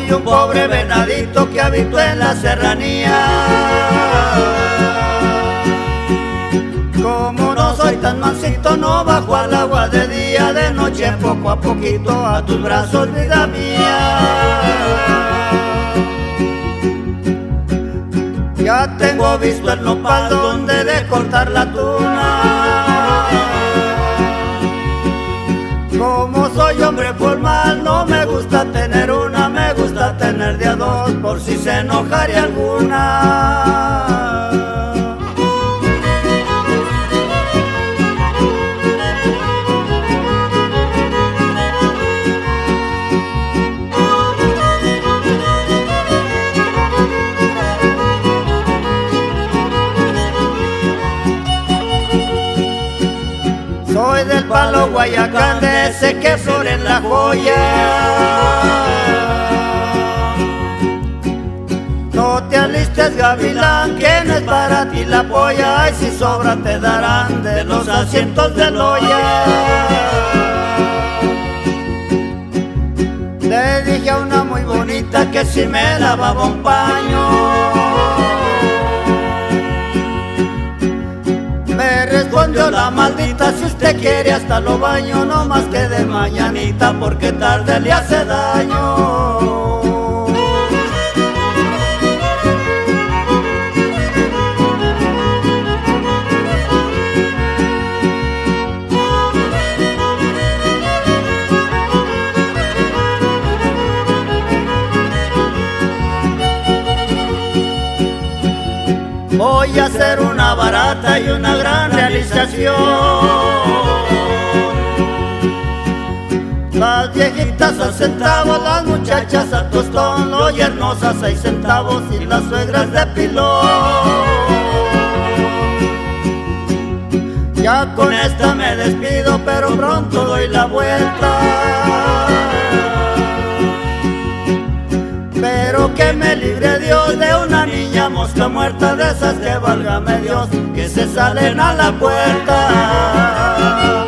Soy un pobre venadito que habito en la serranía. Como no soy tan mansito, no bajo al agua de día, de noche poco a poquito a tus brazos, vida mía. Ya tengo visto el nopal donde de cortar la tuna. Como soy hombre formal, no me gusta tener una, me gusta tener de a dos, por si se enojaría alguna. Soy del palo Guayacán, de ese que flore en la joya. No te alistes, gavilán, que no es para ti la polla, y si sobra te darán de los asientos de loya. Le dije a una muy bonita que si me lavaba un paño. Me respondió la maldita, si usted quiere hasta lo baño, no más que de mañanita, porque tarde le hace daño. Voy a hacer una barata y una gran realización. Las viejitas a centavos, las muchachas a tostón, los yernos a 6 centavos y las suegras de pilón. Ya con esta me despido, pero pronto doy la vuelta. Pero que me libre Dios de una niña mosca muerta, de esas que válgame Dios, que se salen a la puerta.